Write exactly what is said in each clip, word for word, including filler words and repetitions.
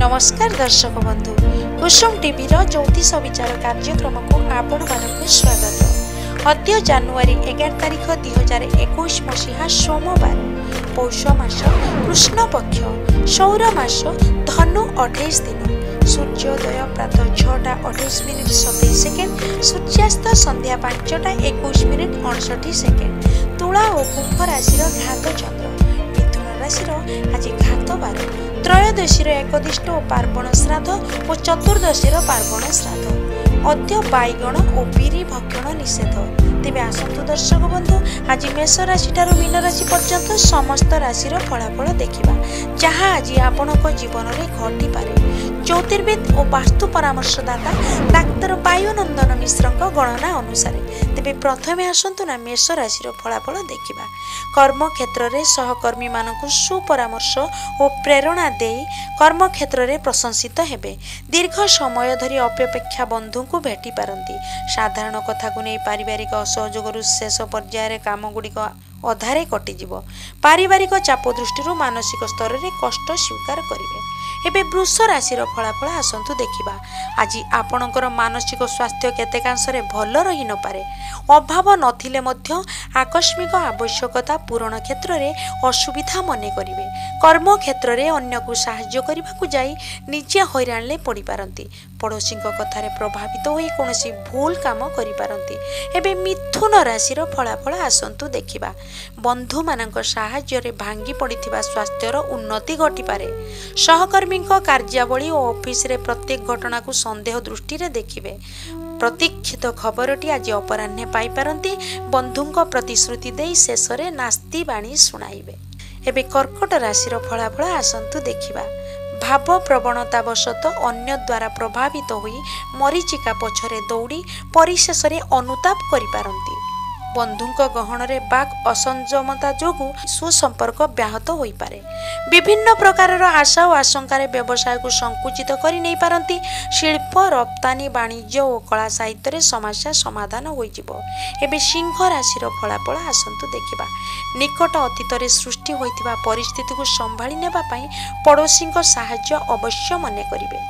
नमस्कार दर्शक बंधु, कुसुम टीवी ज्योतिष विचार कार्यक्रम को आपण मानक स्वागत। अद्य जानुआरी एगार तारिख दुई हजार एकुश मसीहा सोमवार, पौष मास कृष्ण पक्ष सौर मास धनु अठाईस दिन, सूर्योदय प्रातः छटा अठाईस मिनिट सतैश सेकेंड, सूर्यास्त संध्या पांचटा एकुश मिनिट अड़सठ सेकेंड। तुला और कुंभ राशि घात चंद्र, मिथुन राशि आज घात बार, त्रयोदशी एकदिष्ट और पार्वण श्राद्ध और चतुर्दशी पार्वण श्राद्ध। अद्य बैगण और बिरी भक्षण निषेध। तेज आसतु दर्शक बंधु, आज मेष राशि ठारू मीन राशि पर्यंत समस्त राशि फलाफल देखा जहाँ आज आपण जीवन में घटी पारे। ज्योतिर्विद और वास्तु परामर्शदाता डाक्तर वायुनंदन मिश्र गणना अनुसार तेरे प्रथम आसतु ना मेष राशि फलाफल देखा। कर्म क्षेत्र में सहकर्मी मानक सुपरामर्श और प्रेरणा दे कर्म क्षेत्र में प्रशंसित हेबे। दीर्घ समय धरी अपेक्षा बंधु को भेटी पारती। साधारण कथा को नहीं पारिवारिक असहयोग शेष पर्यायर काम गुड़िक अधारे कटिज। पारिवारिक चाप दृष्टि मानसिक स्तर में कष्ट स्वीकार करेंगे। एबे वृष राशि फलाफल आसतु देखा। आज आपणकर मानसिक स्वास्थ्य केतेकांशरे भल रही न पारे। अभाव नथिले मध्य आकस्मिक आवश्यकता पूरण क्षेत्र में असुविधा मने करिवे। कर्म क्षेत्र में अन्य को साहाय्य करने को जाई निजे हैरान पड़ी पारती। पड़ोसी कथार प्रभावित होई कोनोसी भूल काम करि पारती। एबे मिथुन राशि फलाफल आसतु देखा। बंधु मानक साहाय्य रे भांगी पड़िथिबा स्वास्थ्यर उन्नति घटी पारे। सहकर्मी कार्यावली और ऑफिस रे प्रत्येक घटना को संदेह दृष्टि रे देखिबे। प्रतीक्षित खबरटी आज अपराह्ने पाई पारती। बंधुंक प्रतिश्रुति दे शेष रे नास्ति बाणी सुनाइबे। एबे कर्कट राशि फलाफल आसतु देखा। भाव प्रवणतावशत अन्य द्वारा प्रभावित होई मरीचिका पछरे दौड़ी परिशेष रे अनुताप करि पारंती। बंधुंक गहन रे बाक असंजमता जोगु सुसंपर्क व्याहत होई पारे। विभिन्न प्रकार आशा और आशंका व्यवसाय को संकुचित करि नहीं पारंती। शिल्प रप्तानी वाणिज्य और कला साहित्य रे समस्या समाधान होई जिवो। एबे सिंह राशि फलाफल आसतु देखा। निकट अतीत रे सृष्टि होइतिबा परिस्थिति को संभाली नेबा पई पड़ोसी साहाय्य अवश्य मने करिवे।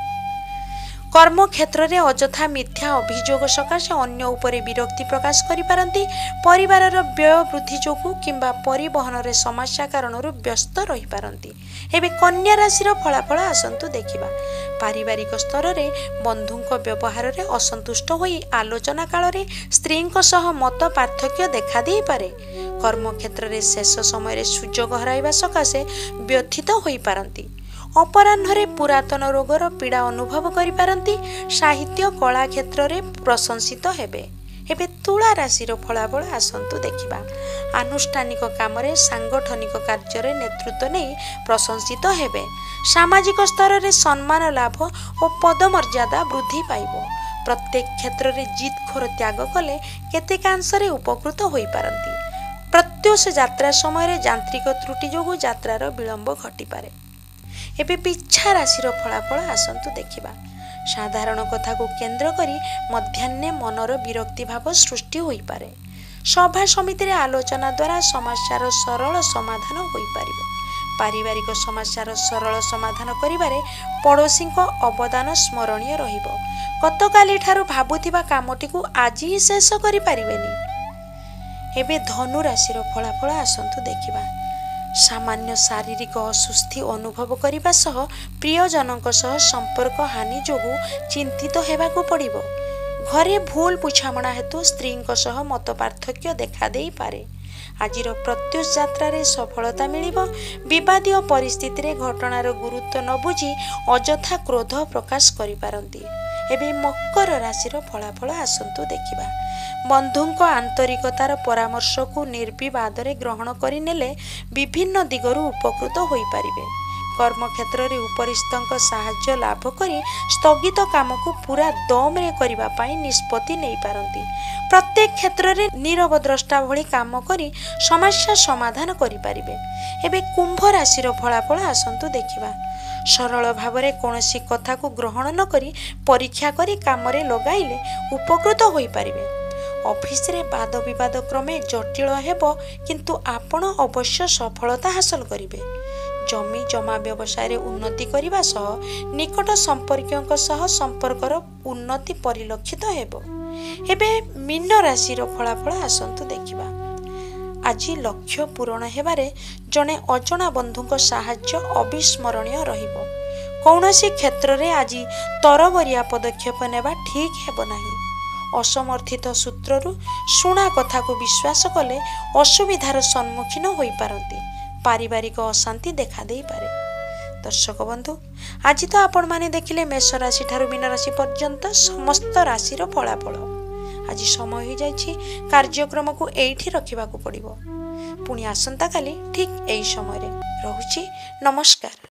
कर्म क्षेत्र में अजथा मिथ्या अभियोग सकाशे अन्य उपरे विरक्ति प्रकाश करि पारंती। परिवार व्यय वृद्धि जोगु किंबा परिवहन रे समस्या कारण व्यस्त रही पारंती। एबे कन्या राशि फलाफल आसतु देखा। पारिवारिक स्तर में बंधुंक व्यवहार रे असंतुष्ट होई आलोचना काल रे स्त्री सह मत पार्थक्य देखा दे पारे। कर्म क्षेत्र में शेष समय सुजोग हराइबा सकाशे व्यथित होई पारंती। अपराह्न पुरातन रोगर पीड़ा अनुभव करि पारंती। साहित्य कला क्षेत्र में प्रशंसित हेबे। एबे तुला राशि फलाफल आसतु देखा। आनुष्ठानिक काम रे सांगठनिक कार्य नेतृत्व नहीं प्रशंसित हेबे। सामाजिक स्तर में सम्मान लाभ और पदमर्यादा वृद्धि पाइब। प्रत्येक क्षेत्र में जितखोर त्याग कले केतेकांशरे उपकृत होई पारंती। प्रत्युष यात्रा समय यांत्रिक त्रुटि जोगु यात्रार विलंब घटी पारे। एबे पिछा राशि फलाफल आसतु देखा। साधारण कथा को केंद्र करी मध्याह्ने मनर विरक्ति भाव सृष्टि होई पारे। सभा समिति रे आलोचना द्वारा समस्यार सरल समाधान होई पारिबे। पारिवारिक समस्यार सरल समाधान करिबारे पड़ोसी अवदान स्मरणीय रहिबो। गतकाली ठारू भाबुथिबा कामटी को आज ही शेष करि पारिबेनी। एबे धनु राशि फलाफल आसतु देखा। सामान्य शारीरिक असुस्थि अनुभव करने सह प्रियजनों सह संपर्क हानि जोगु चिंतित हेबाकु पड़िबो। घरे भूल बुझामणा हेतु स्त्री सह मत पार्थक्य देखा दे पारे। आजिर प्रत्युष यात्रा रे सफलता मिलिबो। विवादीय परिस्थिति रे घटनार गुरुत्व न बुझी अजथा क्रोध प्रकाश करि पारंती। एबे मकर राशि फलाफल आसतु देखा। बंधुंक आंतरिकतार परामर्श को निर्विवाद ग्रहण करिनेले विभिन्न दिगरु उपकृत होई पारिबे। कर्म क्षेत्र में उपरिस्थ साहाय्य लाभ करी स्थगित काम को पूरा दम रे करिबा पाई निष्पत्ति नहीं पारंती। प्रत्येक क्षेत्र में नीरव द्रष्टा भली काम करी समस्या समाधान करि पारिबे। एबे कुंभ राशि फलाफल आसतु देखा। सरल भाव में कौनसी कथा को ग्रहण न करी परीक्षा करी काम रे लगाइले उपकृत होई पारिबे। ऑफिस रे वाद विवाद क्रमे जटिल हेबो, किंतु आपण अवश्य सफलता हासिल करिवे। जमी जमा व्यवसाय रे उन्नति करने सह निकट संपर्क सह संपर्कर उन्नति परिलक्षित हेबो। एबे मीन राशि फलाफल आसंतु देखिबा। आज लक्ष्य पूरण हेबारे जने अजणा बंधुक साहाय्य अविस्मरणीय रहिबो। कौनसी क्षेत्र रे आज तरबरिया पदक्षेप नेबा ठीक हेबो नाही। असमर्थित सूत्रु शुणा कथा को विश्वास कले असुविधार सम्मुखीन होई पारंती। पारिवारिक अशांति देखा दे पारे। दर्शक बंधु, आज तो आपण माने देखिले मेष राशि ठारू मीन राशि पर्यंत समस्त राशिर फलाफल। आज समय हो जाइछि कार्यक्रम को एठी रखिबा को पड़िबो। पुणी आसंता काली ठीक एई समय रे। रहुछि नमस्कार।